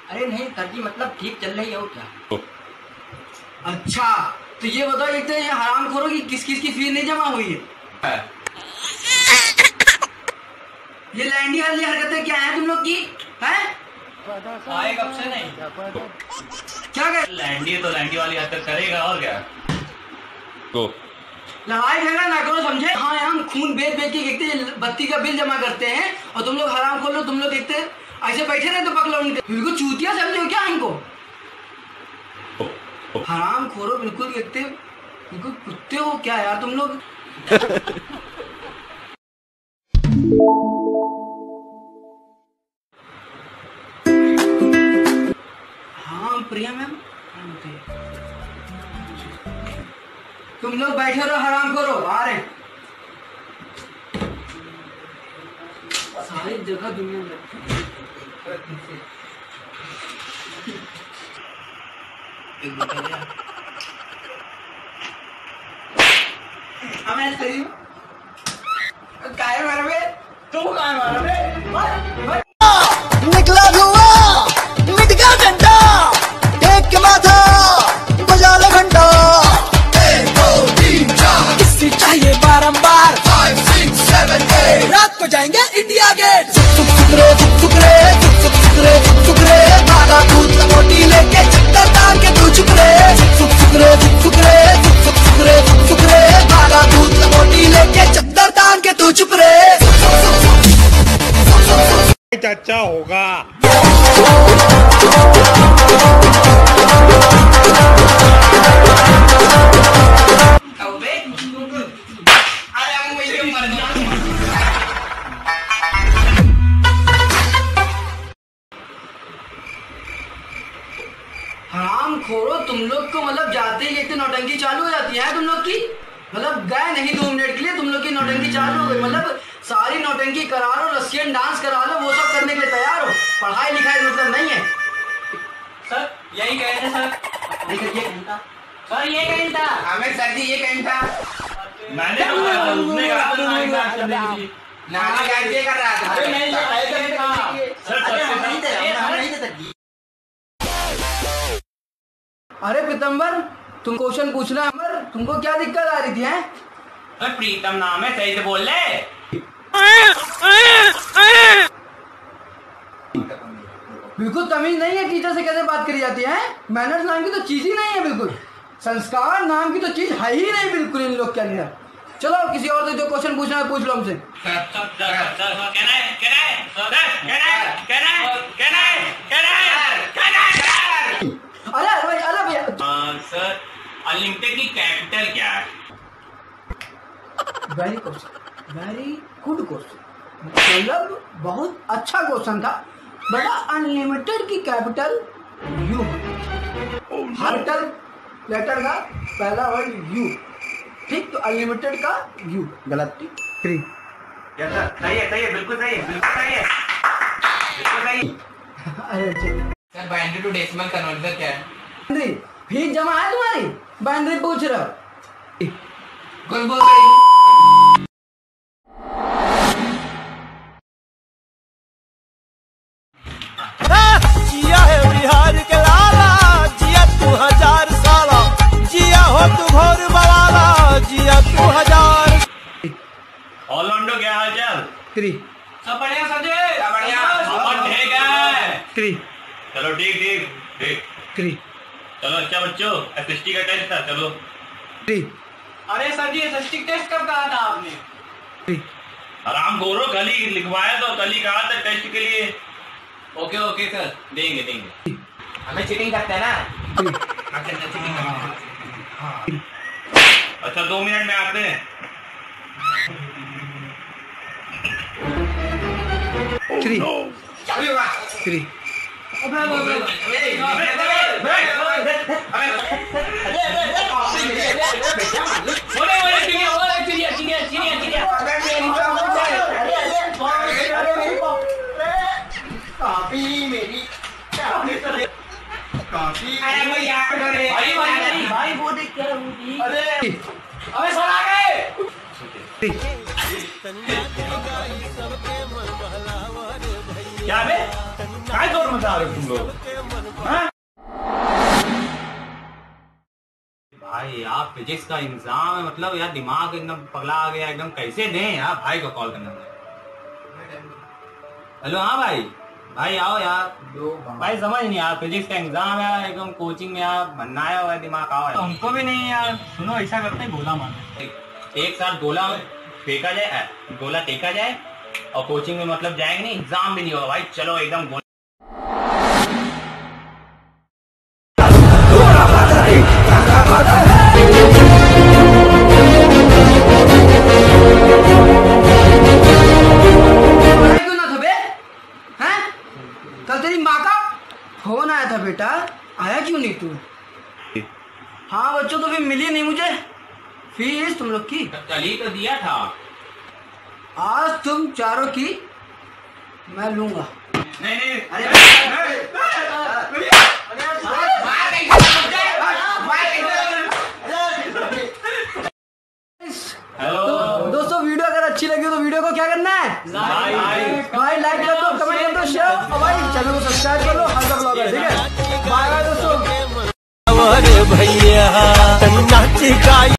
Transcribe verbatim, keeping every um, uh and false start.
अरे नहीं सर जी, मतलब ठीक चल रही है और क्या। अच्छा तो ये बताओ, एक तो ये हरामखोरों की किस किस की फीस नहीं जमा हुई है? ये लैंडी वाली हरकतें क्या है तुम लोग की? हैं? आए कब से नहीं क्या कर लैंडी तो लैंडी वाली हरकत करेगा और क्या। तो लड़ाई झगड़ा ना करो, समझे? हाँ हम खून बेच बेच के देखते बत्ती का बिल जमा करते हैं और तुम लोग हराम खोल लो। तुम लोग देखते ऐसे बैठे रहे तो पकड़ो उनके, बिल्कुल चूतिया समझे हो क्या हमको? हराम खोरो बिल्कुल देखते, बिल्कुल कुत्ते हो क्या यार तुम लोग। हाँ प्रिया मैम, तुम लोग बैठे रहो, हराम करो, आ रहे सारी जगह दुनिया में। काय मारा बे तू, काय मारा बे निकला धुआं मिट गया डंडा, टेक के माथा बजा लो घंटा। एक दो तीन चार किससे चाहिए बारंबार, फाइव सिक्स सेवन एट रात को जाएंगे इंडिया गेट। सुक सुक रे सुक सुक रे सुक सुक सुक रे सुक सुक रे भागा दूध लंगोटी लेके चक्कर तान के तू चुप रे। सुक सुक रे सुक सुक रे सुक सुक सुक रे सुक सुक रे भागा दूध लंगोटी लेके चक्कर तान के तू चुप रे। चाचा होगा। हराम खोरो तुम लोग को, मतलब जाते ही देखते नौटंकी चालू हो जाती है तुम लोग की। मतलब गए नहीं दो मिनट के लिए तुम लोग की नौटंकी चालू हो गई। मतलब सारी नौटंकी करा लो, रशियन डांस करा लो, वो सब करने के लिए तैयार हो। पढ़ाई लिखाई मतलब नहीं है सर यही कहे थे सर। ये कहीं था सर, ये कहीं था हमें सर जी, ये कहीं था। मैंने कहा उसने कहा तो नहीं कहा करने के लिए। नाना गाइड ये कर रहा था। अरे नहीं ये ऐसे था सर, अरे हम नहीं थे, हम नहीं थे सर जी। अरे पीतम्बर, तुम क्वेश्चन पूछना अमर, तुमको क्या दिक्कत आ रही थी? हैं सर प्रीतम नाम है, सही से बोल ले। बिल्कुल तमीज नहीं है, टीचर से कैसे बात करी जाती है? मैनर्स नाम की तो चीज ही नहीं है, बिल्कुल संस्कार नाम की तो चीज है ही नहीं बिल्कुल इन लोग के अंदर। चलो किसी और से जो क्वेश्चन पूछना है पूछ लो हमसे। अरे अरे अरे भैया सर, अनलिमिटेड की कैपिटल क्या है? Very question, very good question, मतलब बहुत अच्छा क्वेश्चन था बेटा। अनलिमिटेड की कैपिटल यू, हर लेटर का पहला वर्ड यू, ठीक? तो अनलिमिटेड का यू गलत, ठीक? थ्री सही है, सही है, बिल्कुल सही है, बिल्कुल सही है, बिल्कुल सही। अरे sir binary to decimal converter क्या है? बाइनरी फीस जमा है तुम्हारी? बाइनरी पूछ रहे हो, कुछ बोल रही? जिया है बिहार के लाला, जिया तू हजार साला, जिया हो तू भोर बवाला, जिया तू हजार। ऑलराउंडर क्या हाल चाल? थ्री सब बढ़िया सर जी, सब बढ़िया, बहुत ठीक है। थ्री चलो ठीक ठीक ठीक थ्री चलो। अच्छा बच्चों, एसएसटी का टेस्ट था, चलो। थ्री अरे सर जी, एसएसटी टेस्ट कब कहा था आपने? थ्री आराम करो, कल ही लिखवाया तो कल ही कहा था टेस्ट के लिए। ओके ओके सर, देंगे देंगे। हमें चीटिंग करते हैं ना? अच्छा चीटिंग करते हैं। अच्छा दो मिनट में आते हैं। थ्री थ्री काफी मेरी काफी भाई भाई वो देख क्या हुई? अरे अबे सर आ गए। क्या बे? काय करू मजा रहे तुम लोग? भाई यार फिजिक्स का एग्जाम है, मतलब यार दिमाग एकदम पगला आ गया एकदम। कैसे दें यार? भाई को कॉल करना है। हेलो, हाँ भाई, भाई आओ यार। भाई समझ नहीं यार, फिजिक्स का एग्जाम है एकदम, कोचिंग में यार बनाया हुआ है दिमाग। आओ यार। हमको भी नहीं यार। सुनो ऐसा करते हैं, गोला मारते हैं। एक साथ गोला फेंका जाए, गोला टेका जाए और कोचिंग में मतलब जाएंगे नहीं, एग्जाम भी नहीं होगा भाई। चलो एकदम गोला। कल तेरी माँ का फोन आया था बेटा, आया क्यों नहीं तू? हाँ बच्चों, तो फिर मिली नहीं मुझे फीस तुम लोग की। कल ही तो दिया था। आज तुम चारों की मैं लूंगा। नहीं नहीं, अरे तो दोस्तों, वीडियो अगर अच्छी लगी तो वीडियो को क्या करना है? भाई लाइक कर दो, कमेंट कर दो, शेयर और भाई चैनल को सब्सक्राइब कर लो। हल्का ब्लॉगर, ठीक है? बाय बाय दोस्तों। भैया